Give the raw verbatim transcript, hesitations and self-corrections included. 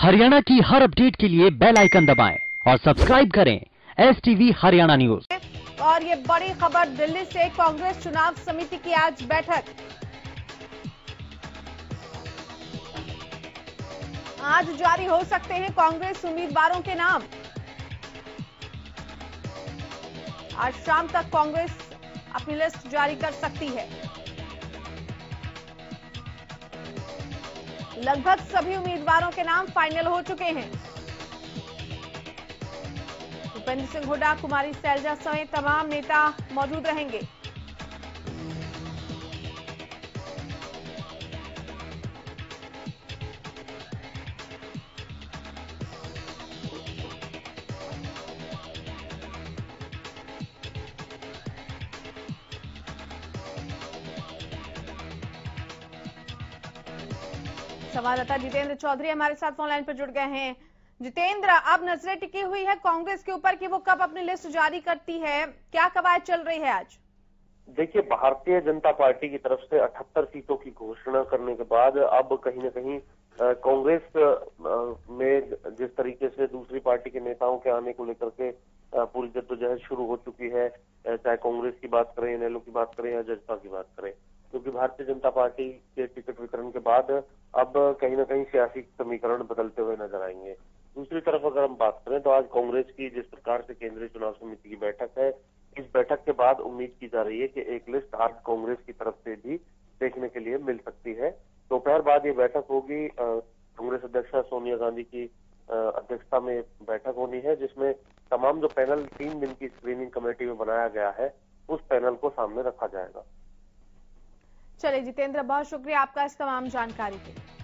हरियाणा की हर अपडेट के लिए बेल आइकन दबाएं और सब्सक्राइब करें एस टीवी हरियाणा न्यूज। और ये बड़ी खबर दिल्ली से, कांग्रेस चुनाव समिति की आज बैठक। आज जारी हो सकते हैं कांग्रेस उम्मीदवारों के नाम। आज शाम तक कांग्रेस अपनी लिस्ट जारी कर सकती है। लगभग सभी उम्मीदवारों के नाम फाइनल हो चुके हैं। भूपेंद्र सिंह हुड्डा, कुमारी सैलजा समेत तमाम नेता मौजूद रहेंगे। संवाददाता जितेंद्र चौधरी हमारे साथ फोन लाइन पर जुड़ गए हैं। जितेंद्र, अब नजरें टिकी हुई है कांग्रेस के ऊपर कि वो कब अपनी लिस्ट जारी करती है, क्या कवायद चल रही है आज? देखिए, भारतीय जनता पार्टी की तरफ से अठहत्तर सीटों की घोषणा करने के बाद अब कहीं न कहीं कांग्रेस में जिस तरीके से दूसरी पार्टी के नेताओं के आने को लेकर के पूरी जद्दोजहद शुरू हो चुकी है, चाहे कांग्रेस की बात करें, इनेलो की बात करें या जजपा की बात करें, क्योंकि भारतीय जनता पार्टी के टिकट वितरण के बाद अब कहीं ना कहीं सियासी समीकरण बदलते हुए नजर आएंगे। दूसरी तरफ अगर हम बात करें तो आज कांग्रेस की जिस प्रकार से केंद्रीय चुनाव समिति की बैठक है, इस बैठक के बाद उम्मीद की जा रही है कि एक लिस्ट आज कांग्रेस की तरफ से भी देखने के लिए मिल सकती है। दोपहर बाद ये बैठक होगी। कांग्रेस अध्यक्षा सोनिया गांधी की अध्यक्षता में बैठक होनी है, जिसमें तमाम जो पैनल तीन दिन की स्क्रीनिंग कमेटी में बनाया गया है, उस पैनल को सामने रखा जाएगा। चलिए जितेंद्र, बहुत शुक्रिया आपका इस तमाम जानकारी के लिए।